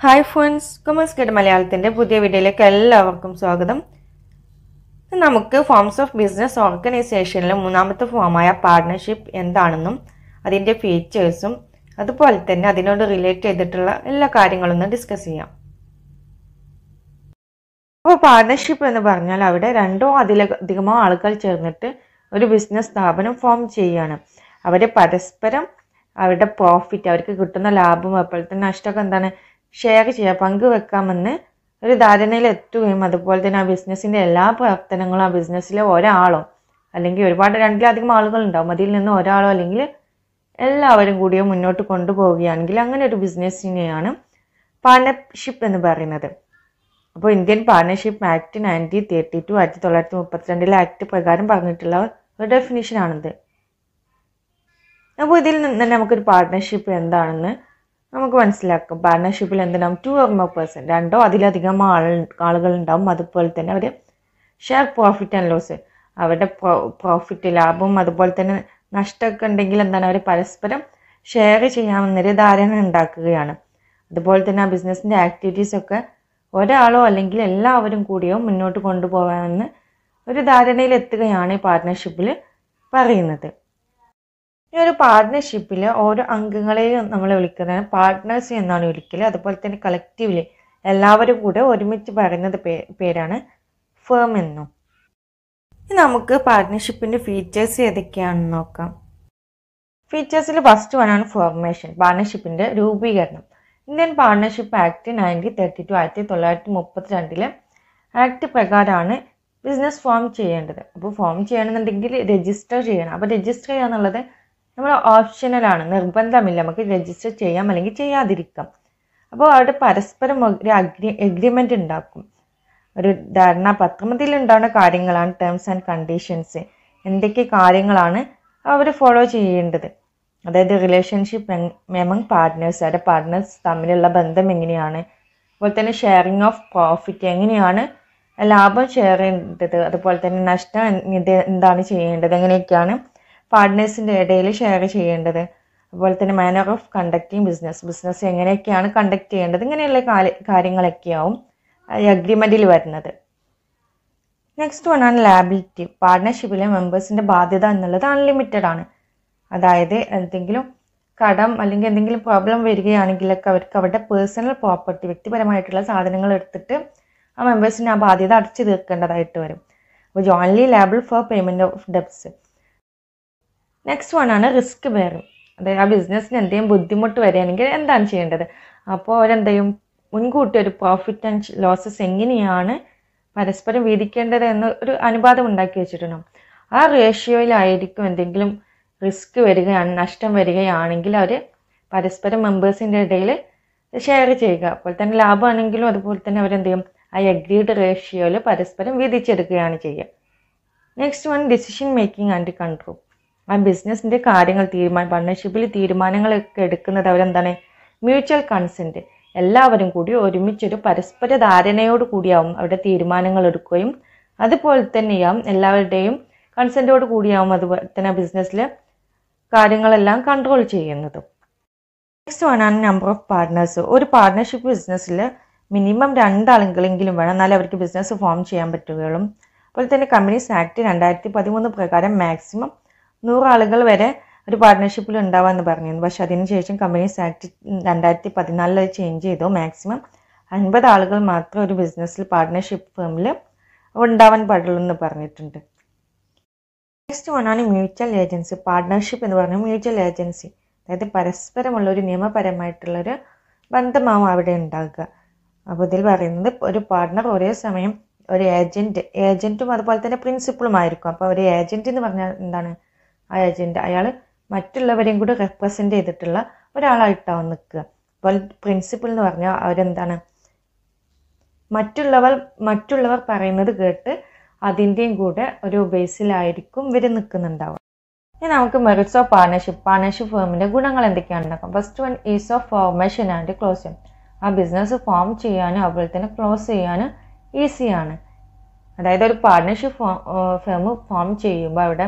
Hi friends, commerce മലയാളത്തിന്റെ പുതിയ വീഡിയോയിലേക്ക് എല്ലാവർക്കും സ്വാഗതം. നമുക്ക് ഫോംസ് ഓഫ് ബിസിനസ് ഓർഗനൈസേഷനിലെ മൂന്നാമത്തെ ഫോമായ പാർട്ണർഷിപ്പ് എന്താണെന്നും അതിന്റെ ഫീച്ചേഴ്സും അതുപോലെ തന്നെ അതിനോട് റിലേറ്റ് ചെയ്തിട്ടുള്ള എല്ലാ കാര്യങ്ങളും ഡിസ്കസ് ചെയ്യാം. അപ്പോൾ പാർട്ണർഷിപ്പ് എന്ന് പറഞ്ഞാൽ അവിടെ രണ്ടോ അതിലധികമോ ആളുകൾ ചേർന്നിട്ട് ഒരു ബിസിനസ് സ്ഥാപനം ഫോം ചെയ്യുകയാണ്. അവരെ പരസ്പരം അവരുടെ പ്രോഫിറ്റ് അവർക്ക് കിട്ടുന്ന ലാഭം അപ്പോഴത്തെ നഷ്ടമൊക്കെ എന്താണ് ഷെയർ ചെയ്യുക, പങ്കുവെക്കാമെന്ന് ഒരു ധാരണയിൽ എത്തുകയും അതുപോലെ തന്നെ ആ ബിസിനസ്സിൻ്റെ എല്ലാ പ്രവർത്തനങ്ങളും ആ ബിസിനസ്സിലെ ഒരാളോ അല്ലെങ്കിൽ ഒരുപാട് രണ്ടിലധികം ആളുകൾ ഉണ്ടാവും, അതിൽ നിന്ന് ഒരാളോ അല്ലെങ്കിൽ എല്ലാവരും കൂടിയോ മുന്നോട്ട് കൊണ്ടുപോവുകയാണെങ്കിൽ അങ്ങനെ ഒരു ബിസിനസ്സിനെയാണ് പാർട്ണർഷിപ്പ് എന്ന് പറയുന്നത്. അപ്പോൾ ഇന്ത്യൻ പാർട്ണർഷിപ്പ് ആക്ട് 1932 1932 ആക്ട് പ്രകാരം പറഞ്ഞിട്ടുള്ള ഒരു ഡെഫിനിഷനാണിത്. അപ്പോൾ ഇതിൽ നിന്ന് തന്നെ നമുക്കൊരു പാർട്ണർഷിപ്പ് എന്താണെന്ന് നമുക്ക് മനസ്സിലാക്കാം. പാർട്ണർഷിപ്പിൽ എന്തിനാവും 2 or more person, രണ്ടോ അതിലധികം ആളുകൾ ഉണ്ടാവും. അതുപോലെ തന്നെ അവർ ഷെയർ പ്രോഫിറ്റ് ആൻഡ് ലോസ്, അവരുടെ പ്രോഫിറ്റ് ലാഭം അതുപോലെ തന്നെ നഷ്ടമൊക്കെ ഉണ്ടെങ്കിൽ എന്താണ് അവർ പരസ്പരം ഷെയർ ചെയ്യാമെന്നൊരു ധാരണ ഉണ്ടാക്കുകയാണ്. അതുപോലെ തന്നെ ആ ബിസിനസ്സിൻ്റെ ആക്ടിവിറ്റീസൊക്കെ ഒരാളോ അല്ലെങ്കിൽ എല്ലാവരും കൂടിയോ മുന്നോട്ട് കൊണ്ടുപോകാമെന്ന് ഒരു ധാരണയിൽ എത്തുകയാണ് ഈ പാർട്ണർഷിപ്പിൽ പറയുന്നത്. ഈ ഒരു പാർട്ണർഷിപ്പിൽ ഓരോ അംഗങ്ങളെയും നമ്മൾ വിളിക്കുന്നത് പാർട്ട്നേഴ്സ് എന്നാണ് വിളിക്കല്. അതുപോലെ തന്നെ കളക്റ്റീവ്ലി എല്ലാവരും കൂടെ ഒരുമിച്ച് പറയുന്നത് പേരാണ് ഫേം എന്നും. നമുക്ക് പാർട്ണർഷിപ്പിൻ്റെ ഫീച്ചേഴ്സ് ഏതൊക്കെയാണെന്ന് നോക്കാം. ഫീച്ചേഴ്സിൽ ഫസ്റ്റ് വണ്ണാണ് ഫോർമേഷൻ, പാർട്ണർഷിപ്പിൻ്റെ രൂപീകരണം. ഇന്ത്യൻ പാർട്ണർഷിപ്പ് ആക്ട് 1932 1932 ആക്ട് പ്രകാരമാണ് ബിസിനസ് ഫോം ചെയ്യേണ്ടത്. അപ്പോൾ ഫോം ചെയ്യണമെന്നുണ്ടെങ്കിൽ രജിസ്റ്റർ ചെയ്യണം. അപ്പോൾ രജിസ്റ്റർ ചെയ്യുക എന്നുള്ളത് നമ്മൾ ഓപ്ഷനലാണ്, നിർബന്ധമില്ല. നമുക്ക് രജിസ്റ്റർ ചെയ്യാം അല്ലെങ്കിൽ ചെയ്യാതിരിക്കാം. അപ്പോൾ അവിടെ പരസ്പരം ഒരു എഗ്രിമെൻ്റ് ഉണ്ടാക്കും, ഒരു ധാരണാപത്രം. അതിലുണ്ടാകുന്ന കാര്യങ്ങളാണ് ടേംസ് ആൻഡ് കണ്ടീഷൻസ്, എന്തൊക്കെ കാര്യങ്ങളാണ് അവർ ഫോളോ ചെയ്യേണ്ടത്. അതായത് റിലേഷൻഷിപ്പ് എമംഗ് പാർട്ട്നേഴ്സ്, അവരുടെ പാർട്ട്നേഴ്സ് തമ്മിലുള്ള ബന്ധം എങ്ങനെയാണ്, അതുപോലെ തന്നെ ഷെയറിങ് ഓഫ് പ്രോഫിറ്റ്, എങ്ങനെയാണ് ലാഭം ഷെയർ ചെയ്യേണ്ടത്, അതുപോലെ തന്നെ നഷ്ടം എന്താണ് ചെയ്യേണ്ടത്, എങ്ങനെയൊക്കെയാണ് പാർട്ട്നേഴ്സിൻ്റെ ഇടയിൽ ഷെയർ ചെയ്യേണ്ടത്, അതുപോലെ തന്നെ മാനർ ഓഫ് കണ്ടക്റ്റിംഗ് ബിസിനസ് എങ്ങനെയൊക്കെയാണ് കണ്ടക്ട് ചെയ്യേണ്ടത്, ഇങ്ങനെയുള്ള കാര്യങ്ങളൊക്കെയാവും ഈ അഗ്രിമെൻറ്റിൽ വരുന്നത്. Next വണ്ണാണ് liability. പാർട്ട്ണർഷിപ്പിലെ മെമ്പേഴ്സിൻ്റെ ബാധ്യത എന്നുള്ളത് അൺലിമിറ്റഡ് ആണ്. അതായത് എന്തെങ്കിലും കടം അല്ലെങ്കിൽ എന്തെങ്കിലും പ്രോബ്ലം വരികയാണെങ്കിലൊക്കെ അവർക്ക് അവരുടെ പേഴ്സണൽ പ്രോപ്പർട്ടി, വ്യക്തിപരമായിട്ടുള്ള സാധനങ്ങൾ എടുത്തിട്ട് ആ മെമ്പേഴ്സിന് ആ ബാധ്യത അടച്ചു തീർക്കേണ്ടതായിട്ട് വരും. അപ്പോൾ jointly liable for payment of debts. Next വണ്ണാണ് റിസ്ക് ബെയറിങ്. അതായത് ആ ബിസിനസ്സിന് എന്തെങ്കിലും ബുദ്ധിമുട്ട് വരികയാണെങ്കിൽ എന്താണ് ചെയ്യേണ്ടത്, അപ്പോൾ അവരെന്തെയും മുൻകൂട്ടി ഒരു പ്രോഫിറ്റ് ആൻഡ് ലോസസ് എങ്ങനെയാണ് പരസ്പരം വീതിക്കേണ്ടത് എന്ന ഒരു അനുപാതം ഉണ്ടാക്കി വെച്ചിട്ടുണ്ടാകും. ആ റേഷ്യോയിലായിരിക്കും എന്തെങ്കിലും റിസ്ക് വരികയാണ്, നഷ്ടം വരികയാണെങ്കിൽ അവർ പരസ്പരം മെമ്പേഴ്സിൻ്റെ ഇടയിൽ ഷെയർ ചെയ്യുക. അപ്പോൾ തന്നെ ലാഭമാണെങ്കിലും അതുപോലെ തന്നെ അവരെന്ത് ചെയ്യും, ആ അഗ്രീഡ് റേഷ്യോയിൽ പരസ്പരം വീതിച്ചെടുക്കുകയാണ് ചെയ്യുക. Next one decision making and control. ആ ബിസിനസ്സിൻ്റെ കാര്യങ്ങൾ പാർട്ണർഷിപ്പിൽ തീരുമാനങ്ങളൊക്കെ എടുക്കുന്നത് അവരെന്താണ് മ്യൂച്വൽ കൺസെൻറ്റ്, എല്ലാവരും കൂടി ഒരുമിച്ചൊരു പരസ്പര ധാരണയോട് കൂടിയാവും അവരുടെ തീരുമാനങ്ങൾ എടുക്കുകയും അതുപോലെ തന്നെയാവും എല്ലാവരുടെയും കൺസെൻറ്റോട് കൂടിയാവും അതുപോലെ തന്നെ ബിസിനസ്സിൽ കാര്യങ്ങളെല്ലാം കൺട്രോൾ ചെയ്യുന്നതും. നെക്സ്റ്റ് വണ്ണാണ് നമ്പർ ഓഫ് പാർട്ട്നേഴ്സ്. ഒരു പാർട്ണർഷിപ്പ് ബിസിനസ്സിൽ മിനിമം 2 ആളുകളെങ്കിലും വേണം, എന്നാലും അവർക്ക് ബിസിനസ് ഫോം ചെയ്യാൻ പറ്റുകയുള്ളൂ. അതുപോലെ തന്നെ കമ്പനീസ് ആക്ട് 2013 പ്രകാരം മാക്സിമം 100 ആളുകൾ വരെ ഒരു പാർട്ട്ണർഷിപ്പിൽ ഉണ്ടാവാമെന്ന് പറഞ്ഞിരുന്നു. പക്ഷെ അതിനുശേഷം കമ്പനീസ് ആക്ട് 2014 ചേഞ്ച് ചെയ്തു. മാക്സിമം 50 ആളുകൾ മാത്രം ഒരു ബിസിനസ്സിൽ പാർട്ട്ണർഷിപ്പ് ഫേമിൽ ഉണ്ടാവാൻ പാടുള്ളൂ എന്ന് പറഞ്ഞിട്ടുണ്ട്. നെക്സ്റ്റ് വണ്ണാണ് മ്യൂച്വൽ ഏജൻസി. പാർട്ട്ണർഷിപ്പ് എന്ന് പറഞ്ഞാൽ മ്യൂച്വൽ ഏജൻസി, അതായത് പരസ്പരമുള്ള ഒരു നിയമപരമായിട്ടുള്ളൊരു ബന്ധമാവും അവിടെ ഉണ്ടാകുക. അപ്പോൾ ഇതിൽ പറയുന്നത് ഒരു പാർട്ട്ണർ ഒരേ സമയം ഒരു ഏജൻറ്റും അതുപോലെ തന്നെ പ്രിൻസിപ്പളും ആയിരിക്കും. അപ്പോൾ ഒരു ഏജൻറ്റ് എന്ന് പറഞ്ഞാൽ എന്താണ്, ആ ഏജൻറ്റ് അയാൾ മറ്റുള്ളവരെയും കൂടി റെപ്രസെൻ്റ് ചെയ്തിട്ടുള്ള ഒരാളായിട്ടാവും നിൽക്കുക. അപ്പോൾ പ്രിൻസിപ്പൽ എന്ന് പറഞ്ഞാൽ അവരെന്താണ് മറ്റുള്ളവർ പറയുന്നത് കേട്ട് അതിൻ്റെയും കൂടെ ഒരു ബേസിലായിരിക്കും ഇവർ നിൽക്കുന്നുണ്ടാവുക. ഇനി നമുക്ക് മെറിറ്റ്സ് ഓഫ് പാർട്ണർഷിപ്പ് ഫേമിൻ്റെ ഗുണങ്ങൾ എന്തൊക്കെയാണെന്ന് നോക്കാം. First one ease of formation and closing. ആ ബിസിനസ് ഫോം ചെയ്യാനും അതുപോലെ തന്നെ ക്ലോസ് ചെയ്യാനും ഈസിയാണ്. അതായത് ഒരു പാർട്ണർഷിപ്പ് ഫേം ഫോം ചെയ്യുമ്പോൾ അവിടെ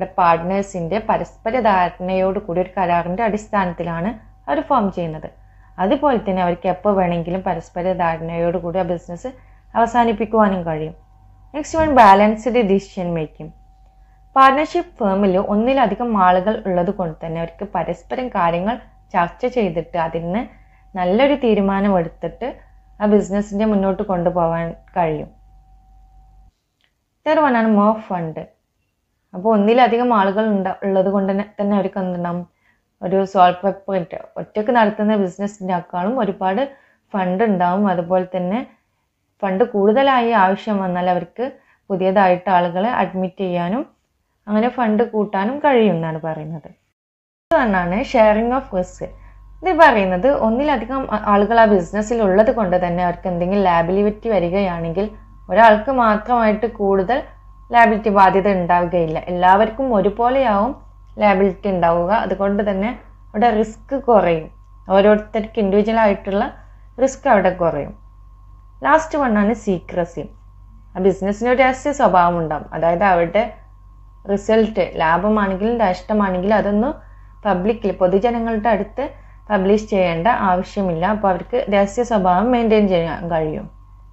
പാർട്ട്നേഴ്സിൻ്റെ പരസ്പര ധാരണയോട് കൂടി ഒരു കരാറിൻ്റെ അടിസ്ഥാനത്തിലാണ് അവർ ഫോം ചെയ്യുന്നത്. അതുപോലെ തന്നെ അവർക്ക് എപ്പോൾ വേണമെങ്കിലും പരസ്പര ധാരണയോടുകൂടി ആ ബിസിനസ് അവസാനിപ്പിക്കുവാനും കഴിയും. Next one, balanced decision making. Partnership ഫേമിൽ ഒന്നിലധികം ആളുകൾ ഉള്ളത് കൊണ്ട് തന്നെ അവർക്ക് പരസ്പരം കാര്യങ്ങൾ ചർച്ച ചെയ്തിട്ട് അതിന് നല്ലൊരു തീരുമാനം എടുത്തിട്ട് ആ ബിസിനസ്സിൻ്റെ മുന്നോട്ട് കൊണ്ടുപോകാൻ കഴിയും. തേർഡ് വൺ ആണ് മോർ ഫണ്ട്. അപ്പോൾ ഒന്നിലധികം ആളുകൾ ഉള്ളത് കൊണ്ട് തന്നെ അവർക്ക് എന്തുണ്ടാവും, ഒരു സോൾ പ്രൊപ്പറേറ്റർ ഒറ്റയ്ക്ക് നടത്തുന്ന ബിസിനസ്സിനേക്കാളും ഒരുപാട് ഫണ്ട് ഉണ്ടാവും. അതുപോലെ തന്നെ ഫണ്ട് കൂടുതലായി ആവശ്യം വന്നാൽ അവർക്ക് പുതിയതായിട്ട് ആളുകളെ അഡ്മിറ്റ് ചെയ്യാനും അങ്ങനെ ഫണ്ട് കൂട്ടാനും കഴിയും എന്നാണ് പറയുന്നത്. ഇതാണ് ഷെയറിംഗ് ഓഫ് റിസ്ക്. ഇത് പറയുന്നത് ഒന്നിലധികം ആളുകൾ ആ ബിസിനസ്സിൽ ഉള്ളത് കൊണ്ട് തന്നെ അവർക്ക് എന്തെങ്കിലും ലാബിലിറ്റി വരികയാണെങ്കിൽ ഒരാൾക്ക് മാത്രമായിട്ട് കൂടുതൽ ലാബിലിറ്റി ബാധ്യത ഉണ്ടാവുകയില്ല. എല്ലാവർക്കും ഒരുപോലെയാവും ലാബിലിറ്റി ഉണ്ടാവുക. അതുകൊണ്ട് തന്നെ അവിടെ റിസ്ക് കുറയും. ഓരോരുത്തർക്ക് ഇൻഡിവിജ്വൽ ആയിട്ടുള്ള റിസ്ക് അവിടെ കുറയും. ലാസ്റ്റ് വണ്ണാണ് സീക്രസി. ആ ബിസിനസ്സിന് ഒരു രഹസ്യ സ്വഭാവം ഉണ്ടാവും. അതായത് അവരുടെ റിസൾട്ട് ലാഭമാണെങ്കിലും നഷ്ടമാണെങ്കിലും അതൊന്നും പബ്ലിക്കിൽ പൊതുജനങ്ങളുടെ അടുത്ത് പബ്ലിഷ് ചെയ്യേണ്ട ആവശ്യമില്ല. അപ്പോൾ അവർക്ക് രഹസ്യ സ്വഭാവം മെയിൻറ്റെയിൻ ചെയ്യാൻ കഴിയും.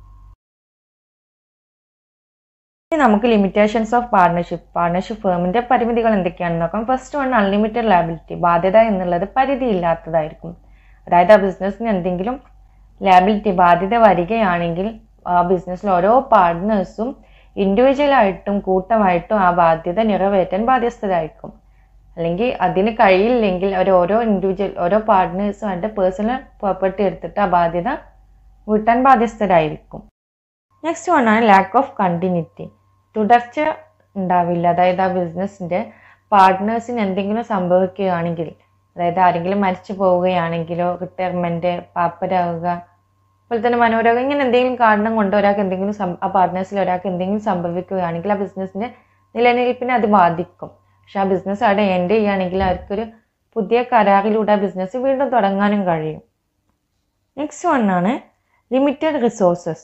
ഇനി നമുക്ക് ലിമിറ്റേഷൻസ് ഓഫ് പാർട്ണർഷിപ്പ് ഫേമിൻ്റെ പരിമിതികൾ എന്തൊക്കെയാണെന്ന് നോക്കാം. First one, unlimited liability. ബാധ്യത എന്നുള്ളത് പരിധിയില്ലാത്തതായിരിക്കും. അതായത് ആ ബിസിനസ്സിന് എന്തെങ്കിലും ലാബിലിറ്റി ബാധ്യത വരികയാണെങ്കിൽ ആ ബിസിനസ്സിൽ ഓരോ പാർട്ട്നേഴ്സും ഇൻഡിവിജ്വലായിട്ടും കൂട്ടമായിട്ടും ആ ബാധ്യത നിറവേറ്റാൻ ബാധ്യസ്ഥരായിരിക്കും. അല്ലെങ്കിൽ അതിന് കഴിയില്ലെങ്കിൽ ഓരോ പാർട്ട്നേഴ്സും അവരുടെ പേഴ്സണൽ പ്രോപ്പർട്ടി എടുത്തിട്ട് ആ ബാധ്യത വീട്ടാൻ ബാധ്യസ്ഥരായിരിക്കും. നെക്സ്റ്റ് വണ്ണാണ് ലാക്ക് ഓഫ് കണ്ടിന്യൂറ്റി. തുടർച്ച ഉണ്ടാവില്ല. അതായത് ആ ബിസിനസ്സിൻ്റെ പാർട്ട്നേഴ്സിന് എന്തെങ്കിലും സംഭവിക്കുകയാണെങ്കിൽ, അതായത് ആരെങ്കിലും മരിച്ചു പോവുകയാണെങ്കിലോ റിട്ടയർമെൻറ്റ്, പാപ്പരാവുക, അതുപോലെ തന്നെ മനോരോഗം, ഇങ്ങനെ എന്തെങ്കിലും കാരണം കൊണ്ട് ഒരാൾക്ക് എന്തെങ്കിലും ആ പാർട്ട്നേഴ്സിൽ ഒരാൾക്ക് എന്തെങ്കിലും സംഭവിക്കുകയാണെങ്കിൽ ആ ബിസിനസ്സിൻ്റെ നിലനിൽപ്പിനെ അത് ബാധിക്കും. പക്ഷെ ആ ബിസിനസ് അവിടെ എൻഡ് ചെയ്യുകയാണെങ്കിൽ അവർക്കൊരു പുതിയ കരാറിലൂടെ ആ ബിസിനസ് വീണ്ടും തുടങ്ങാനും കഴിയും. നെക്സ്റ്റ് വണ്ണാണ് ലിമിറ്റഡ് റിസോഴ്സസ്.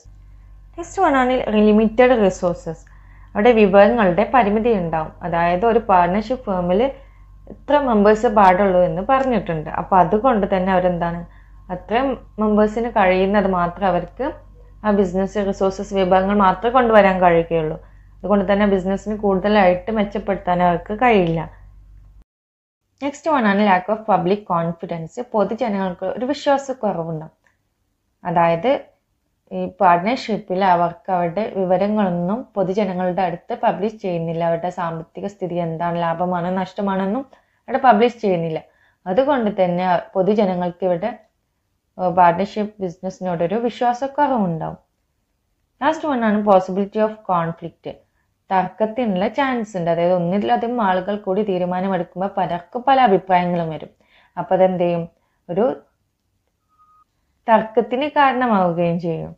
അവിടെ വിഭവങ്ങളുടെ പരിമിതി ഉണ്ടാവും. അതായത് ഒരു പാർട്ട്ണർഷിപ്പ് ഫേമിൽ എത്ര മെമ്പേഴ്സ് പാടുള്ളൂ എന്ന് പറഞ്ഞിട്ടുണ്ട്. അപ്പോൾ അതുകൊണ്ട് തന്നെ അവരെന്താണ്, അത്രയും മെമ്പേഴ്സിന് കഴിയുന്നത് മാത്രം അവർക്ക് ആ ബിസിനസ് റിസോഴ്സസ് വിഭവങ്ങൾ മാത്രമേ കൊണ്ടുവരാൻ കഴിയുകയുള്ളൂ. അതുകൊണ്ട് തന്നെ ബിസിനസ്സിന് കൂടുതലായിട്ട് മെച്ചപ്പെടുത്താൻ അവർക്ക് കഴിയില്ല. നെക്സ്റ്റ് വണ്ണാണ് ലാക്ക് ഓഫ് പബ്ലിക് കോൺഫിഡൻസ്. പൊതുജനങ്ങൾക്ക് ഒരു വിശ്വാസക്കുറവുണ്ടാവും. അതായത് ഈ പാർട്ട്ണർഷിപ്പിൽ അവർക്ക് അവരുടെ വിവരങ്ങളൊന്നും പൊതുജനങ്ങളുടെ അടുത്ത് പബ്ലിഷ് ചെയ്യുന്നില്ല. അവരുടെ സാമ്പത്തിക സ്ഥിതി എന്താണ്, ലാഭമാണോ നഷ്ടമാണെന്നും അവിടെ പബ്ലിഷ് ചെയ്യുന്നില്ല. അതുകൊണ്ട് തന്നെ പൊതുജനങ്ങൾക്ക് ഇവിടെ പാർട്ട്ണർഷിപ്പ് ബിസിനസ്സിനോടൊരു വിശ്വാസക്കുറവുണ്ടാവും. ലാസ്റ്റ് വണ്ണാണ് പോസിബിലിറ്റി ഓഫ് കോൺഫ്ലിക്റ്റ്. തർക്കത്തിനുള്ള ചാൻസ് ഉണ്ട്. അതായത് ഒന്നിലധികം ആളുകൾ കൂടി തീരുമാനമെടുക്കുമ്പോൾ പലർക്കും പല അഭിപ്രായങ്ങളും വരും. അപ്പോൾ അതെന്ത് ചെയ്യും, ഒരു തർക്കത്തിന് കാരണമാവുകയും ചെയ്യും.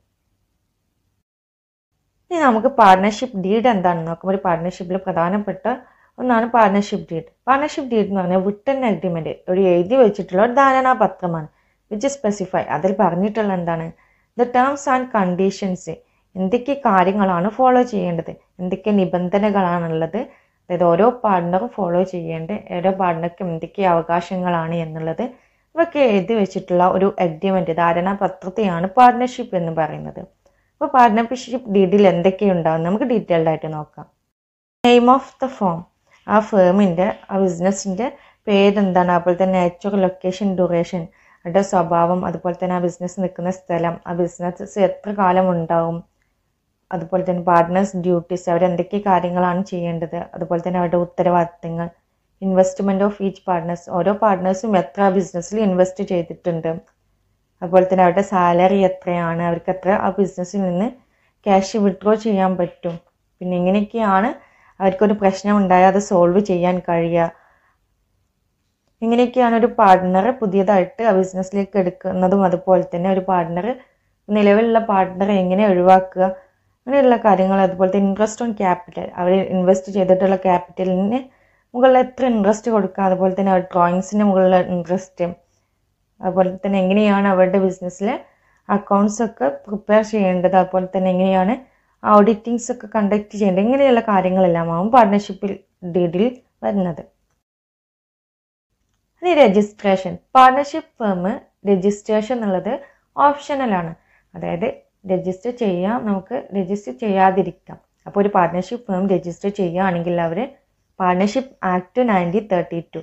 ഇനി നമുക്ക് പാർട്ട്ണർഷിപ്പ് ഡീഡ് എന്താണെന്ന് നോക്കുമ്പോൾ ഒരു പാർട്ട്ണർഷിപ്പിൽ പ്രധാനപ്പെട്ട ഒന്നാണ് പാർട്ട്ണർഷിപ്പ് ഡീഡ്. പാർട്ട്ണർഷിപ്പ് ഡീഡ് എന്ന് പറഞ്ഞാൽ റിട്ടൺ അഗ്രിമെന്റ്, ഒരു എഴുതി വെച്ചിട്ടുള്ള ഒരു ധാരണാപത്രമാണ്. വിച്ച് സ്പെസിഫൈ, അതിൽ പറഞ്ഞിട്ടുള്ള എന്താണ്, ദ ടേംസ് ആൻഡ് കണ്ടീഷൻസ്, എന്തൊക്കെ കാര്യങ്ങളാണ് ഫോളോ ചെയ്യേണ്ടത്, എന്തൊക്കെ നിബന്ധനകളാണുള്ളത്, അതായത് ഓരോ പാർട്ട്ണറും ഫോളോ ചെയ്യേണ്ട ഓരോ പാർട്ട്ണർക്കും എന്തൊക്കെ അവകാശങ്ങളാണ് എന്നുള്ളത് ഇവയൊക്കെ എഴുതി വെച്ചിട്ടുള്ള ഒരു അഗ്രിമെന്റ്, ധാരണാപത്രത്തെയാണ് പാർട്ട്ണർഷിപ്പ് എന്ന് പറയുന്നത്. അപ്പോൾ പാർട്ട്ണർഷിപ്പ് ഡീഡിൽ എന്തൊക്കെയുണ്ടാവും നമുക്ക് ഡീറ്റെയിൽഡ് ആയിട്ട് നോക്കാം. നെയിം ഓഫ് ദ ഫേം, ആ ഫേമിൻ്റെ ആ ബിസിനസ്സിൻ്റെ പേരെന്താണ്, അതുപോലെ തന്നെ നേച്ചർ, ലൊക്കേഷൻ, ഡ്യൂറേഷൻ, അവരുടെ സ്വഭാവം, അതുപോലെ തന്നെ ആ ബിസിനസ് നിൽക്കുന്ന സ്ഥലം, ആ ബിസിനസ് എത്ര കാലം ഉണ്ടാവും, അതുപോലെ തന്നെ പാർട്ട്നേഴ്സ് ഡ്യൂട്ടീസ്, അവരെന്തൊക്കെ കാര്യങ്ങളാണ് ചെയ്യേണ്ടത്, അതുപോലെ തന്നെ അവരുടെ ഉത്തരവാദിത്തങ്ങൾ, ഇൻവെസ്റ്റ്മെൻറ്റ് ഓഫ് ഈച്ച് പാർട്ട്നേഴ്സ്, ഓരോ പാർട്ട്നേഴ്സും എത്ര ബിസിനസ്സിൽ ഇൻവെസ്റ്റ് ചെയ്തിട്ടുണ്ട്, അതുപോലെ തന്നെ അവരുടെ സാലറി എത്രയാണ്, അവർക്ക് എത്ര ആ ബിസിനസ്സിൽ നിന്ന് ക്യാഷ് വിഡ്രോ ചെയ്യാൻ പറ്റും, പിന്നെ ഇങ്ങനെയൊക്കെയാണ് അവർക്കൊരു പ്രശ്നം ഉണ്ടായാൽ അത് സോൾവ് ചെയ്യാൻ കഴിയുക. ഇങ്ങനെയൊക്കെയാണ് ഒരു പാർട്ട്ണറെ പുതിയതായിട്ട് ആ ബിസിനസ്സിലേക്ക് എടുക്കുന്നതും, അതുപോലെ തന്നെ ഒരു നിലവിലുള്ള പാർട്ട്ണറെ എങ്ങനെ ഒഴിവാക്കുക, അങ്ങനെയുള്ള കാര്യങ്ങൾ. അതുപോലെ തന്നെ ഇൻട്രസ്റ്റ് ഓൺ ക്യാപിറ്റൽ, അവർ ഇൻവെസ്റ്റ് ചെയ്തിട്ടുള്ള ക്യാപിറ്റലിന് മുകളിൽ എത്ര ഇൻട്രസ്റ്റ് കൊടുക്കുക, അതുപോലെ തന്നെ അവർ ഡ്രോയിങ്സിന് മുകളിലുള്ള ഇൻട്രസ്റ്റ്, അതുപോലെ തന്നെ എങ്ങനെയാണ് അവരുടെ ബിസിനസ്സിലെ അക്കൗണ്ട്സ് ഒക്കെ പ്രിപ്പയർ ചെയ്യേണ്ടത്, അതുപോലെ തന്നെ എങ്ങനെയാണ് ഓഡിറ്റിങ്സ് ഒക്കെ കണ്ടക്ട് ചെയ്യേണ്ടത്, ഇങ്ങനെയുള്ള കാര്യങ്ങളെല്ലാമാവും പാർട്ട്ണർഷിപ്പിൽ ഡീഡിൽ വരുന്നത്. ഇനി രജിസ്ട്രേഷൻ. പാർട്ട്ണർഷിപ്പ് ഫേം രജിസ്ട്രേഷൻ എന്നുള്ളത് ഓപ്ഷണലാണ്. അതായത് രജിസ്റ്റർ ചെയ്യാം, നമുക്ക് രജിസ്റ്റർ ചെയ്യാതിരിക്കാം. അപ്പോൾ ഒരു പാർട്ട്ണർഷിപ്പ് ഫേം രജിസ്റ്റർ ചെയ്യുകയാണെങ്കിൽ അവർ പാർട്ട്ണർഷിപ്പ് ആക്ട് 1932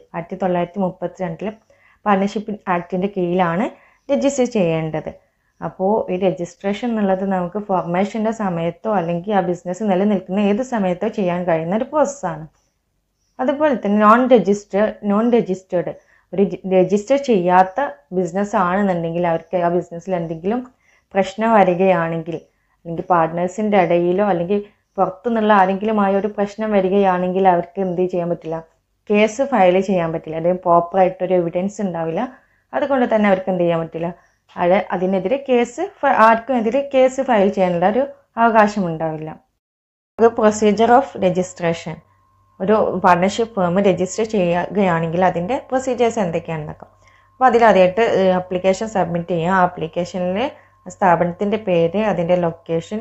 1932 പാർട്ട്ണർഷിപ്പ് ആക്ടിൻ്റെ കീഴിലാണ് രജിസ്റ്റർ ചെയ്യേണ്ടത്. അപ്പോൾ ഈ രജിസ്ട്രേഷൻ എന്നുള്ളത് നമുക്ക് ഫോർമേഷൻ്റെ സമയത്തോ അല്ലെങ്കിൽ ആ ബിസിനസ് നിലനിൽക്കുന്ന ഏത് സമയത്തോ ചെയ്യാൻ കഴിയുന്ന ഒരു പ്രോസസ്സാണ്. അതുപോലെ തന്നെ നോൺ രജിസ്റ്റേർഡ് ഒരു രജിസ്റ്റർ ചെയ്യാത്ത ബിസിനസ് ആണെന്നുണ്ടെങ്കിൽ അവർക്ക് ആ ബിസിനസ്സിൽ എന്തെങ്കിലും പ്രശ്നം വരികയാണെങ്കിൽ, അല്ലെങ്കിൽ പാർട്ട്നേഴ്സിൻ്റെ ഇടയിലോ അല്ലെങ്കിൽ പുറത്തുനിന്നുള്ള ആരെങ്കിലുമായ ഒരു പ്രശ്നം വരികയാണെങ്കിൽ അവർക്ക് എന്ത് ചെയ്യാൻ പറ്റില്ല, കേസ് ഫയൽ ചെയ്യാൻ പറ്റില്ല. അല്ലെങ്കിൽ പ്രോപ്പറായിട്ടൊരു എവിഡൻസ് ഉണ്ടാവില്ല. അതുകൊണ്ട് തന്നെ അവർക്ക് എന്ത് ചെയ്യാൻ പറ്റില്ല, അതിനെതിരെ ആർക്കുമെതിരെ കേസ് ഫയൽ ചെയ്യാനുള്ള ഒരു അവകാശം ഉണ്ടാവില്ല. ഒരു പ്രൊസീജിയർ ഓഫ് രജിസ്ട്രേഷൻ, ഒരു പാർട്ട്ണർഷിപ്പ് ഫേം രജിസ്റ്റർ ചെയ്യുകയാണെങ്കിൽ അതിൻ്റെ പ്രൊസീജിയേഴ്സ് എന്തൊക്കെയാണെന്ന് നോക്കാം. അപ്പോൾ അതിലാദ്യമായിട്ട് ആപ്ലിക്കേഷൻ സബ്മിറ്റ് ചെയ്യുക. ആ ആപ്ലിക്കേഷനിൽ സ്ഥാപനത്തിൻ്റെ പേര്, അതിൻ്റെ ലൊക്കേഷൻ,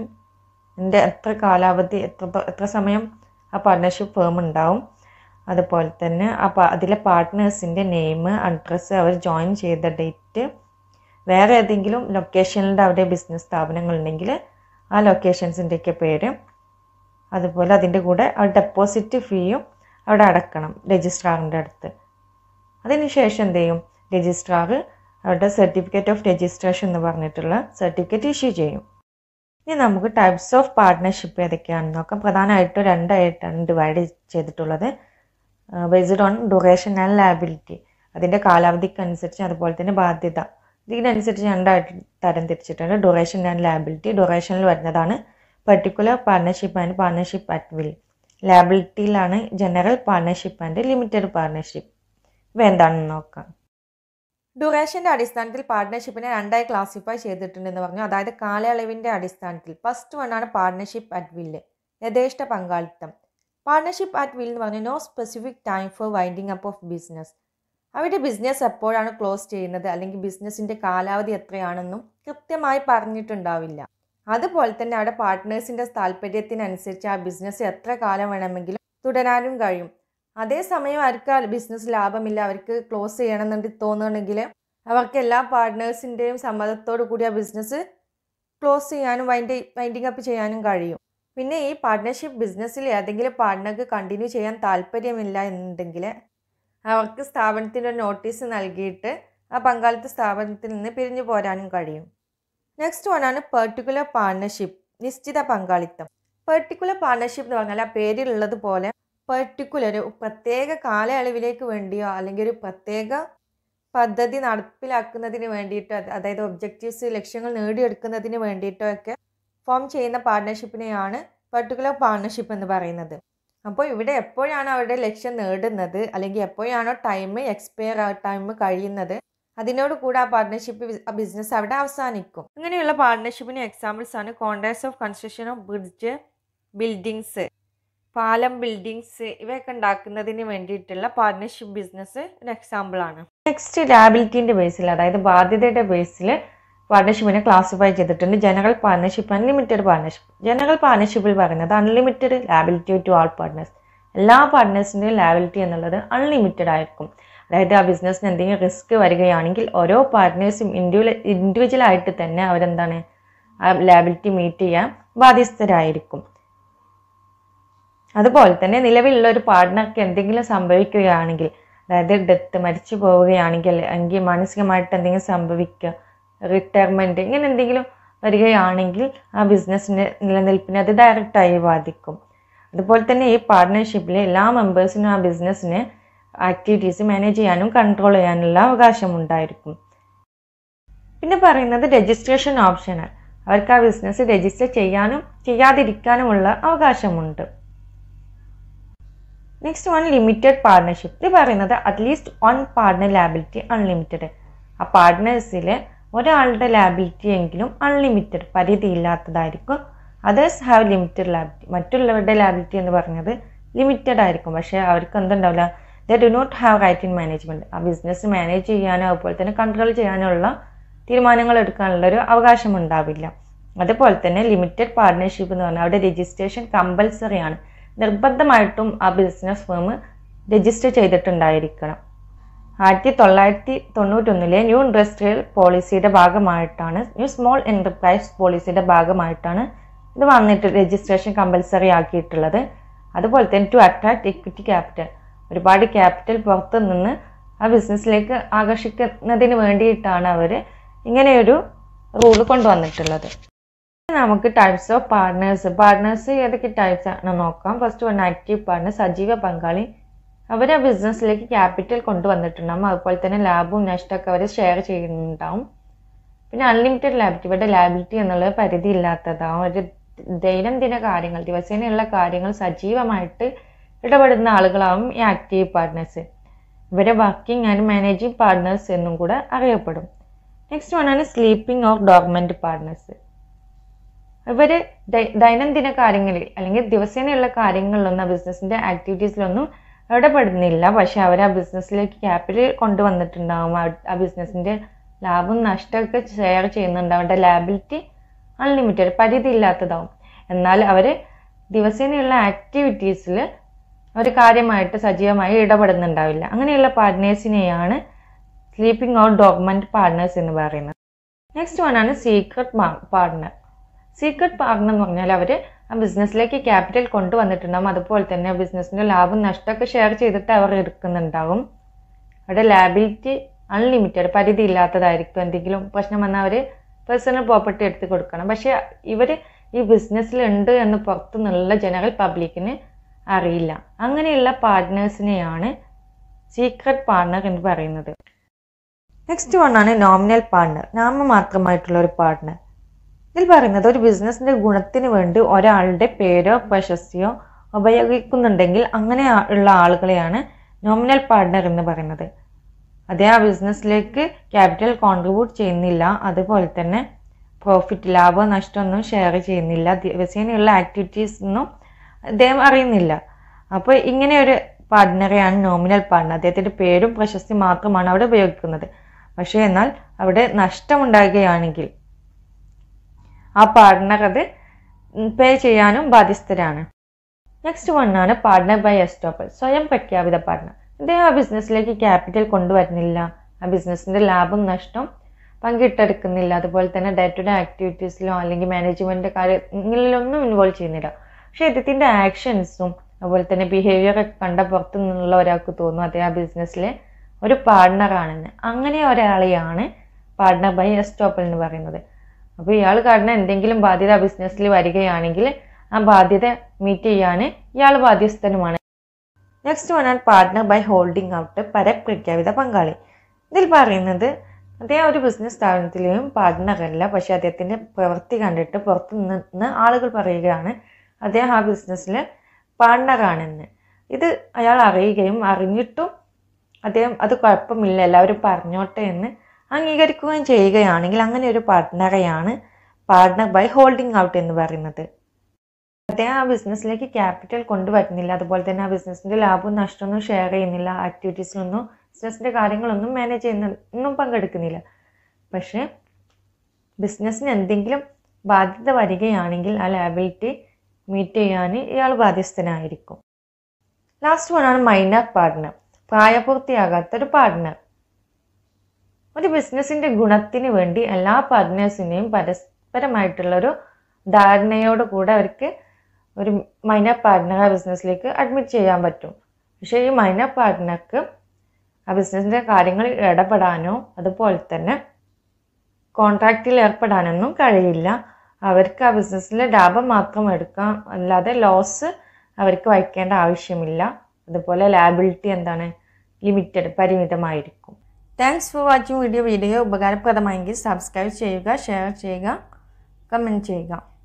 എത്ര കാലാവധി, എത്ര സമയം ആ പാർട്ട്ണർഷിപ്പ് ഫേം ഉണ്ടാവും, അതുപോലെ തന്നെ അതിലെ പാർട്ട്നേഴ്സിൻ്റെ നെയിം, അഡ്രസ്സ്, അവർ ജോയിൻ ചെയ്ത ഡേറ്റ്, വേറെ ഏതെങ്കിലും ലൊക്കേഷനിൽ അവിടെ ബിസിനസ് സ്ഥാപനങ്ങളുണ്ടെങ്കിൽ ആ ലൊക്കേഷൻസിൻ്റെയൊക്കെ പേര്, അതുപോലെ അതിൻ്റെ കൂടെ ആ ഡെപ്പോസിറ്റ് ഫീയും അവിടെ അടക്കണം രജിസ്ട്രാറിൻ്റെ അടുത്ത്. അതിനുശേഷം എന്ത് ചെയ്യും, രജിസ്ട്രാർ അവരുടെ സർട്ടിഫിക്കറ്റ് ഓഫ് രജിസ്ട്രേഷൻ എന്ന് പറഞ്ഞിട്ടുള്ള സർട്ടിഫിക്കറ്റ് ഇഷ്യൂ ചെയ്യും. ഇനി നമുക്ക് ടൈപ്സ് ഓഫ് പാർട്ട്ണർഷിപ്പ് ഏതൊക്കെയാണെന്ന് നോക്കാം. പ്രധാനമായിട്ടും രണ്ടായിട്ടാണ് ഡിവൈഡ് ചെയ്തിട്ടുള്ളത്. Based on duration and liability, അതിൻ്റെ കാലാവധിക്കനുസരിച്ച്, അതുപോലെ തന്നെ ബാധ്യത, ഇതിനനുസരിച്ച് രണ്ടായിട്ട് തരം തിരിച്ചിട്ടുണ്ട്. ഡ്യൂറേഷൻ ആൻഡ് ലയബിലിറ്റി, ഡ്യൂറേഷനിൽ വരുന്നതാണ് particular partnership and partnership at will. ലയബിലിറ്റിയിലാണ് general partnership and limited partnership. ഇവ എന്താണെന്ന് നോക്കാം. ഡ്യൂറേഷൻ്റെ അടിസ്ഥാനത്തിൽ പാർട്ട്ണർഷിപ്പിനെ രണ്ടായി ക്ലാസിഫൈ ചെയ്തിട്ടുണ്ടെന്ന് പറഞ്ഞു. അതായത് കാലയളവിൻ്റെ അടിസ്ഥാനത്തിൽ ഫസ്റ്റ് വണ്ണാണ് പാർട്ട്ണർഷിപ്പ് അറ്റ് വില്ല്, യഥേഷ്ട പങ്കാളിത്തം. പാർട്ട്ണർഷിപ്പ് അറ്റ് വിൽ എന്ന് പറഞ്ഞാൽ no specific time for winding up of business. അവരുടെ ബിസിനസ് എപ്പോഴാണ് ക്ലോസ് ചെയ്യുന്നത് അല്ലെങ്കിൽ ബിസിനസ്സിൻ്റെ കാലാവധി എത്രയാണെന്നും കൃത്യമായി പറഞ്ഞിട്ടുണ്ടാവില്ല. അതുപോലെ തന്നെ അവിടെ പാർട്ട്നേഴ്സിൻ്റെ താല്പര്യത്തിനനുസരിച്ച് ആ ബിസിനസ് എത്ര കാലം വേണമെങ്കിലും തുടരാനും കഴിയും. അതേസമയം അവർക്ക് ആ ബിസിനസ് ലാഭമില്ല, അവർക്ക് ക്ലോസ് ചെയ്യണമെന്ന് തോന്നുകയാണെങ്കിൽ അവർക്ക് എല്ലാ പാർട്ട്നേഴ്സിൻ്റെയും സമ്മതത്തോടു കൂടി ആ ബിസിനസ് ക്ലോസ് ചെയ്യാനും വൈൻഡിങ് അപ്പ് ചെയ്യാനും കഴിയും. പിന്നെ ഈ പാർട്ട്ണർഷിപ്പ് ബിസിനസ്സിൽ ഏതെങ്കിലും പാർട്ട്ണർക്ക് കണ്ടിന്യൂ ചെയ്യാൻ താല്പര്യമില്ല എന്നുണ്ടെങ്കിൽ അവർക്ക് സ്ഥാപനത്തിൻ്റെ ഒരു നോട്ടീസ് നൽകിയിട്ട് ആ പങ്കാളിത്ത സ്ഥാപനത്തിൽ നിന്ന് പിരിഞ്ഞു പോരാനും കഴിയും. നെക്സ്റ്റ് വണ്ണാണ് പെർട്ടിക്കുലർ പാർട്ട്ണർഷിപ്പ്, നിശ്ചിത പങ്കാളിത്തം. പെർട്ടിക്കുലർ പാർട്ട്ണർഷിപ്പ് എന്ന് പറഞ്ഞാൽ ആ പേരിലുള്ളത് പോലെ പെർട്ടിക്കുലർ ഒരു പ്രത്യേക കാലയളവിലേക്ക് വേണ്ടിയോ അല്ലെങ്കിൽ ഒരു പ്രത്യേക പദ്ധതി നടപ്പിലാക്കുന്നതിന് വേണ്ടിയിട്ടോ, അതായത് ഒബ്ജക്റ്റീവ്സ്, ലക്ഷ്യങ്ങൾ നേടിയെടുക്കുന്നതിന് വേണ്ടിയിട്ടോ ഒക്കെ ഫോം ചെയ്യുന്ന പാർട്ട്ണർഷിപ്പിനെയാണ് പെർട്ടിക്കുലർ പാർട്ട്ണർഷിപ്പ് എന്ന് പറയുന്നത്. അപ്പോൾ ഇവിടെ എപ്പോഴാണ് അവരുടെ ലക്ഷ്യം നേടുന്നത് അല്ലെങ്കിൽ എപ്പോഴാണോ എക്സ്പയർ ടൈം കഴിയുന്നത് അതിനോട് കൂടെ ആ പാർട്ട്ണർഷിപ്പ് ബിസിനസ് അവിടെ അവസാനിക്കും. ഇങ്ങനെയുള്ള പാർട്ട്ണർഷിപ്പിന് എക്സാമ്പിൾസ് ആണ് contracts of construction of bridge, buildings, പാലം, ബിൽഡിങ്സ് ഇവയൊക്കെ ഉണ്ടാക്കുന്നതിന് വേണ്ടിയിട്ടുള്ള പാർട്ട്ണർഷിപ്പ് ബിസിനസ് ഒരു എക്സാമ്പിളാണ്. നെക്സ്റ്റ് ലാബിലിറ്റിൻ്റെ ബേസിൽ, അതായത് ബാധ്യതയുടെ ബേസിൽ പാർട്ട്ണർഷിപ്പിനെ ക്ലാസിഫൈ ചെയ്തിട്ടുണ്ട്. General partnership, unlimited partnership. General പാർട്ട്ണർഷിപ്പിൽ പറയുന്നത് unlimited liability to all partners. എല്ലാ പാർട്ട്നേഴ്സിൻ്റെയും ലാബിലിറ്റി എന്നുള്ളത് അൺലിമിറ്റഡ് ആയിരിക്കും. അതായത് ആ ബിസിനസ്സിന് എന്തെങ്കിലും റിസ്ക് വരികയാണെങ്കിൽ ഓരോ പാർട്ട്നേഴ്സും ഇൻഡിവിജ്വലായിട്ട് തന്നെ അവരെന്താണ് ആ ലാബിലിറ്റി മീറ്റ് ചെയ്യാൻ ബാധ്യസ്ഥരായിരിക്കും. അതുപോലെ തന്നെ നിലവിലുള്ള ഒരു പാർട്ട്ണർക്ക് എന്തെങ്കിലും സംഭവിക്കുകയാണെങ്കിൽ, അതായത് ഡെത്ത്, മരിച്ചു പോവുകയാണെങ്കിൽ, അല്ലെങ്കിൽ മാനസികമായിട്ട് എന്തെങ്കിലും സംഭവിക്കുക, റിട്ടയർമെൻറ്റ്, ഇങ്ങനെ എന്തെങ്കിലും വരികയാണെങ്കിൽ ആ ബിസിനസ്സിൻ്റെ നിലനിൽപ്പിനെ അത് ഡയറക്റ്റായി ബാധിക്കും. അതുപോലെ തന്നെ ഈ പാർട്ട്ണർഷിപ്പിലെ എല്ലാ മെമ്പേഴ്സിനും ആ ബിസിനസ്സിന് ആക്ടിവിറ്റീസ് മാനേജ് ചെയ്യാനും കൺട്രോൾ ചെയ്യാനുള്ള അവകാശം ഉണ്ടായിരിക്കും. പിന്നെ പറയുന്നത് രജിസ്ട്രേഷൻ ഓപ്ഷണൽ, അവർക്ക് ആ ബിസിനസ് രജിസ്റ്റർ ചെയ്യാനും ചെയ്യാതിരിക്കാനുമുള്ള അവകാശമുണ്ട്. Next one limited partnership. ഇത് പറയുന്നത് at least one partner liability unlimited. ആ പാർട്ട്നേഴ്സിൽ ഒരാളുടെ ലാബിലിറ്റി എങ്കിലും അൺലിമിറ്റഡ്, പരിധിയില്ലാത്തതായിരിക്കും. Others have limited liability. മറ്റുള്ളവരുടെ ലാബിലിറ്റി എന്ന് പറഞ്ഞത് ലിമിറ്റഡ് ആയിരിക്കും. പക്ഷേ അവർക്ക് എന്തുണ്ടാവില്ല, they do not have right in management. ആ ബിസിനസ് മാനേജ് ചെയ്യാനോ അതുപോലെ തന്നെ കൺട്രോൾ ചെയ്യാനുള്ള തീരുമാനങ്ങൾ എടുക്കാനുള്ളൊരു അവകാശം ഉണ്ടാവില്ല. അതുപോലെ തന്നെ ലിമിറ്റഡ് പാർട്ട്ണർഷിപ്പ് എന്ന് പറഞ്ഞാൽ അവിടെ രജിസ്ട്രേഷൻ കമ്പൽസറി ആണ്. നിർബന്ധമായിട്ടും ആ ബിസിനസ് ഫേം രജിസ്റ്റർ ചെയ്തിട്ടുണ്ടായിരിക്കണം. 1991 ന്യൂ ഇൻഡസ്ട്രിയൽ പോളിസിയുടെ ഭാഗമായിട്ടാണ്, ന്യൂ സ്മോൾ എന്റർപ്രൈസ് പോളിസിയുടെ ഭാഗമായിട്ടാണ് ഇത് വന്നിട്ട് രജിസ്ട്രേഷൻ കമ്പൽസറി ആക്കിയിട്ടുള്ളത്. അതുപോലെ തന്നെ ടു അട്രാക്ട് ഇക്വിറ്റി ക്യാപിറ്റൽ, ഒരുപാട് ക്യാപിറ്റൽ പുറത്തു നിന്ന് ആ ബിസിനസ്സിലേക്ക് ആകർഷിക്കുന്നതിന് വേണ്ടിയിട്ടാണ് അവർ ഇങ്ങനെയൊരു റൂൾ കൊണ്ടുവന്നിട്ടുള്ളത്. നമുക്ക് ടൈപ്സ് ഓഫ് പാർട്ട്നേഴ്സ് ഏതൊക്കെ ടൈപ്സ് ആണ് നോക്കാം. ഫസ്റ്റ് വൺ ആക്റ്റീവ് പാർട്ട്ണർ, സജീവ പങ്കാളി. അവർ ആ ബിസിനസ്സിലേക്ക് ക്യാപിറ്റൽ കൊണ്ടുവന്നിട്ടുണ്ടാകും, അതുപോലെ തന്നെ ലാഭവും നഷ്ടമൊക്കെ അവർ ഷെയർ ചെയ്യുന്നുണ്ടാവും. പിന്നെ അൺലിമിറ്റഡ് ലാബിലിറ്റി, ഇവരുടെ ലാബിലിറ്റി എന്നുള്ളത് പരിധി ഇല്ലാത്തതാവും. ഒരു ദൈനംദിന കാര്യങ്ങൾ, ദിവസേനയുള്ള കാര്യങ്ങൾ സജീവമായിട്ട് ഇടപെടുന്ന ആളുകളാവും ഈ ആക്റ്റീവ് പാർട്ട്നേഴ്സ്. ഇവരെ വർക്കിംഗ് ആൻഡ് മാനേജിങ് പാർട്ട്നേഴ്സ് എന്നും കൂടെ അറിയപ്പെടും. നെക്സ്റ്റ് വൺ ആണ് സ്ലീപ്പിംഗ് ഓർ ഡോർമെന്റ് പാർട്ട്നേഴ്സ്. ഇവർ ദൈനംദിന കാര്യങ്ങളിൽ അല്ലെങ്കിൽ ദിവസേനയുള്ള കാര്യങ്ങളിലൊന്നും ബിസിനസ്സിന്റെ ആക്ടിവിറ്റീസിലൊന്നും ഇടപെടുന്നില്ല, പക്ഷെ അവർ ആ ബിസിനസ്സിലേക്ക് ക്യാപിറ്റൽ കൊണ്ടുവന്നിട്ടുണ്ടാകും. ആ ബിസിനസ്സിന്റെ ലാഭം നഷ്ടമൊക്കെ ഷെയർ ചെയ്യുന്നുണ്ട്. അവരുടെ ലാബിലിറ്റി അൺലിമിറ്റഡ്, പരിധി ഇല്ലാത്തതാവും. എന്നാൽ അവർ ദിവസേനയുള്ള ആക്ടിവിറ്റീസിൽ അവർ കാര്യമായിട്ട് സജീവമായി ഇടപെടുന്നുണ്ടാവില്ല. അങ്ങനെയുള്ള പാർട്ട്നേഴ്സിനെയാണ് സ്ലീപ്പിംഗ് ഓർ ഡോർമെന്റ് പാർട്ട്നേഴ്സ് എന്ന് പറയുന്നത്. നെക്സ്റ്റ് വൺ ആണ് സീക്രട്ട് പാർട്ട്ണർ. സീക്രട്ട് പാർട്ട്ണർ എന്ന് പറഞ്ഞാൽ അവർ ആ ബിസിനസ്സിലേക്ക് ക്യാപിറ്റൽ കൊണ്ടുവന്നിട്ടുണ്ടാകും, അതുപോലെ തന്നെ ബിസിനസ്സിന്റെ ലാഭം നഷ്ടമൊക്കെ ഷെയർ ചെയ്തിട്ട് അവർ എടുക്കുന്നുണ്ടാകും. അവരുടെ ലാബിലിറ്റി അൺലിമിറ്റഡ്, പരിധി ഇല്ലാത്തതായിരിക്കും. എന്തെങ്കിലും പ്രശ്നം വന്നാൽ അവർ പേഴ്സണൽ പ്രോപ്പർട്ടി എടുത്ത് കൊടുക്കണം. പക്ഷെ ഇവർ ഈ ബിസിനസ്സിലുണ്ട് എന്ന് പുറത്തുനിന്നുള്ള ജനറൽ പബ്ലിക്കിന് അറിയില്ല. അങ്ങനെയുള്ള പാർട്ട്നേഴ്സിനെയാണ് സീക്രട്ട് പാർട്ട്ണർ എന്ന് പറയുന്നത്. നെക്സ്റ്റ് വൺ ആണ് നോമിനൽ പാർട്ട്ണർ, നാമമാത്രമായിട്ടുള്ള ഒരു പാർട്ട്ണർ. ഇതിൽ പറയുന്നത് ഒരു ബിസിനസ്സിന്റെ ഗുണത്തിന് വേണ്ടി ഒരാളുടെ പേരോ പ്രശസ്തിയോ ഉപയോഗിക്കുന്നുണ്ടെങ്കിൽ അങ്ങനെ ഉള്ള ആളുകളെയാണ് നോമിനൽ പാർട്ട്ണർ എന്ന് പറയുന്നത്. അതേ ആ ബിസിനസ്സിലേക്ക് ക്യാപിറ്റൽ കോൺട്രിബ്യൂട്ട് ചെയ്യുന്നില്ല, അതുപോലെ തന്നെ പ്രോഫിറ്റ്, ലാഭം നഷ്ടമൊന്നും ഷെയർ ചെയ്യുന്നില്ല, ദിവസേനയുള്ള ആക്ടിവിറ്റീസ് ഒന്നും അദ്ദേഹം അറിയുന്നില്ല. അപ്പോൾ ഇങ്ങനെ ഒരു പാർട്ട്ണറെയാണ് നോമിനൽ പാർട്ട്ണർ. അദ്ദേഹത്തിന്റെ പേരും പ്രശസ്തി മാത്രമാണ് അവിടെ ഉപയോഗിക്കുന്നത്. പക്ഷേ എന്നാൽ അവിടെ നഷ്ടമുണ്ടാകുകയാണെങ്കിൽ ആ പാർട്ട്ണർ അത് പേ ചെയ്യാനും ബാധ്യസ്ഥരാണ്. നെക്സ്റ്റ് വൺ ആണ് പാർട്ട്ണർ ബൈ എസ്റ്റോപ്പൽ, സ്വയം പ്രഖ്യാപിത പാർട്ട്ണർ. ഇദ്ദേഹം ആ ബിസിനസ്സിലേക്ക് ക്യാപിറ്റൽ കൊണ്ടുവരുന്നില്ല, ആ ബിസിനസ്സിന്റെ ലാഭം നഷ്ടം പങ്കിട്ടെടുക്കുന്നില്ല, അതുപോലെ തന്നെ ഡേ ടു ഡേ ആക്ടിവിറ്റീസിലോ അല്ലെങ്കിൽ മാനേജ്മെന്റ് കാര്യങ്ങളിലൊന്നും ഇൻവോൾവ് ചെയ്യുന്നില്ല. പക്ഷെ ഇദ്ദേഹത്തിന്റെ ആക്ഷൻസും അതുപോലെ തന്നെ ബിഹേവിയർ ഒക്കെ കണ്ട പുറത്തു നിന്നുള്ള ഒരാൾക്ക് തോന്നും അദ്ദേഹം ആ ബിസിനസ്സിലെ ഒരു പാർട്ട്ണറാണെന്ന്. അങ്ങനെ ഒരാളെയാണ് പാർട്ട്ണർ ബൈ എസ്റ്റോപ്പൽ എന്ന് പറയുന്നത്. അപ്പോൾ ഇയാൾ കാരണം എന്തെങ്കിലും ബാധ്യത ബിസിനസ്സിൽ വരികയാണെങ്കിൽ ആ ബാധ്യത മീറ്റ് ചെയ്യാൻ ഇയാൾ ബാധ്യസ്ഥനുമാണ്. നെക്സ്റ്റ് വൺ ആണ് പാർട്ട്ണർ ബൈ ഹോൾഡിംഗ് ഔട്ട്, പരപ്രഖ്യാപിത പങ്കാളി. ഇതിൽ പറയുന്നത് അദ്ദേഹം ഒരു ബിസിനസ് സ്ഥാപനത്തിലെയും പാർട്ട്ണർ അല്ല, പക്ഷെ അദ്ദേഹത്തിന്റെ പ്രവൃത്തി കണ്ടിട്ട് പുറത്തു നിന്ന് ആളുകൾ പറയുകയാണ് അദ്ദേഹം ആ ബിസിനസ്സിൽ പാർട്ട്ണറാണെന്ന്. ഇത് അയാൾ അറിയുകയും അറിഞ്ഞിട്ടും അദ്ദേഹം അത് കുഴപ്പമില്ല എല്ലാവരും പറഞ്ഞോട്ടെ എന്ന് അംഗീകരിക്കുകയും ചെയ്യുകയാണെങ്കിൽ അങ്ങനെ ഒരു പാർട്ട്ണറെയാണ് പാർട്ട്ണർ ബൈ ഹോൾഡിംഗ് ഔട്ട് എന്ന് പറയുന്നത്. അദ്ദേഹം ആ ബിസിനസ്സിലേക്ക് ക്യാപിറ്റൽ കൊണ്ടുവരുന്നില്ല, അതുപോലെ തന്നെ ആ ബിസിനസ്സിന്റെ ലാഭവും നഷ്ടമൊന്നും ഷെയർ ചെയ്യുന്നില്ല, ആക്ടിവിറ്റീസിലൊന്നും ബിസിനസ്സിന്റെ കാര്യങ്ങളൊന്നും മാനേജ് ചെയ്യുന്നൊന്നും പങ്കെടുക്കുന്നില്ല. പക്ഷെ ബിസിനസ്സിന് എന്തെങ്കിലും ബാധ്യത വരികയാണെങ്കിൽ ആ ലാബിലിറ്റി മീറ്റ് ചെയ്യാൻ ഇയാൾ ബാധ്യസ്ഥനായിരിക്കും. ലാസ്റ്റ് വൺ ആണ് മൈനർ പാർട്ട്ണർ, പ്രായപൂർത്തിയാകാത്തൊരു പാർട്ട്ണർ. ഒരു ബിസിനസ്സിന്റെ ഗുണത്തിന് വേണ്ടി എല്ലാ പാർട്ട്നേഴ്സിനെയും പരസ്പരമായിട്ടുള്ളൊരു ധാരണയോട് കൂടെ അവർക്ക് ഒരു മൈനർ പാർട്ട്ണർ ആ ബിസിനസ്സിലേക്ക് അഡ്മിറ്റ് ചെയ്യാൻ പറ്റും. പക്ഷേ ഈ മൈനർ പാർട്ട്ണർക്ക് ആ ബിസിനസ്സിന്റെ കാര്യങ്ങളിൽ ഇടപെടാനോ അതുപോലെ തന്നെ കോൺട്രാക്റ്റിൽ ഏർപ്പെടാനൊന്നും കഴിയില്ല. അവർക്ക് ആ ബിസിനസ്സിലെ ലാഭം മാത്രം എടുക്കാം, അല്ലാതെ ലോസ് അവർക്ക് വഹിക്കേണ്ട ആവശ്യമില്ല. അതുപോലെ ലാബിലിറ്റി എന്താണ്, ലിമിറ്റഡ്, പരിമിതമായിരിക്കും. താങ്ക്സ് ഫോർ വാച്ചിങ് വീഡിയോ ഉപകാരപ്രദമായെങ്കിൽ സബ്സ്ക്രൈബ് ചെയ്യുക, ഷെയർ ചെയ്യുക, കമൻറ്റ് ചെയ്യുക.